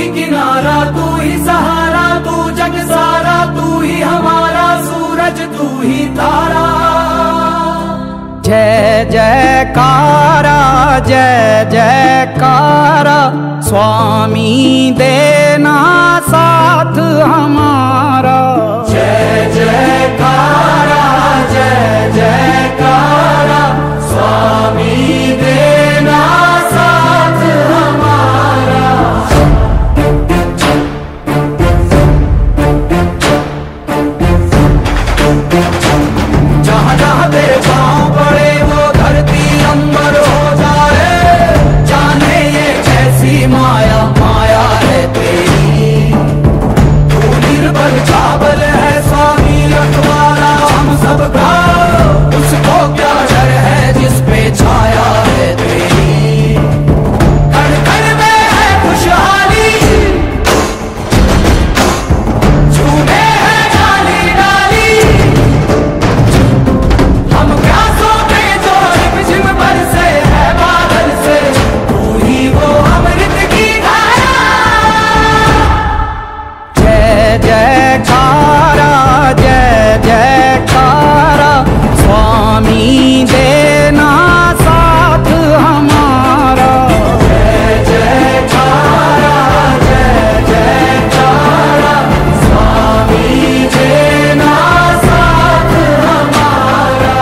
किनारा, तू ही सहारा, तू जग सारा, तू ही हमारा सूरज, तू ही तारा। जय जयकारा, जय जयकारा, स्वामी देना साथ हमारा। जय जयकारा, जय जयकारा, स्वामी देना साथ हमारा। जहाँ जहाँ तेरे पाँव पड़े वो धरती अंबर हो जाए, जाने ये कैसी माया, माया है तेरी। तू निर्बल चावल है स्वामी रखवाला हम सबका, उसको क्या डर है जिस पे छाया है तेरी। कण कण में है खुशहाली, झूमे है डाली डाली। हम प्यासों पे जो रिमझिम बरसे है बादल से, तू ही वो अमृत की धारा। जय जयकारा, जय जयकारा, स्वामी देना साथ हमारा। जय जयकारा, जय जयकारा, स्वामी देना साथ हमारा।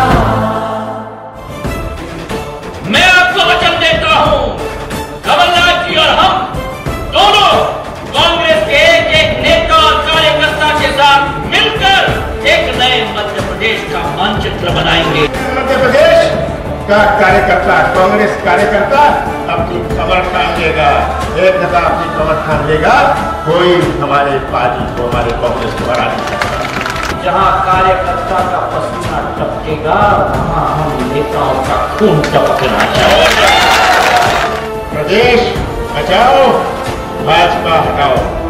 मैं आपको वचन देता हूं, कमलनाथ जी और हम दोनों कांग्रेस के एक नेता और कार्यकर्ता के साथ मिलकर एक नए मध्य प्रदेश का मानचित्र बनाएंगे। मध्य प्रदेश का कार्यकर्ता, कांग्रेस कार्यकर्ता अपनी कमर थाम लेगा, एक नेता अपनी कमर थाम लेगा, कोई हमारे पार्टी को, हमारे कांग्रेस को हरा नहीं सकता। जहां कार्यकर्ता का पसीना टपकेगा, वहां हम नेताओं का खून टपकना चाहिए। प्रदेश बचाओ, भाजपा हटाओ।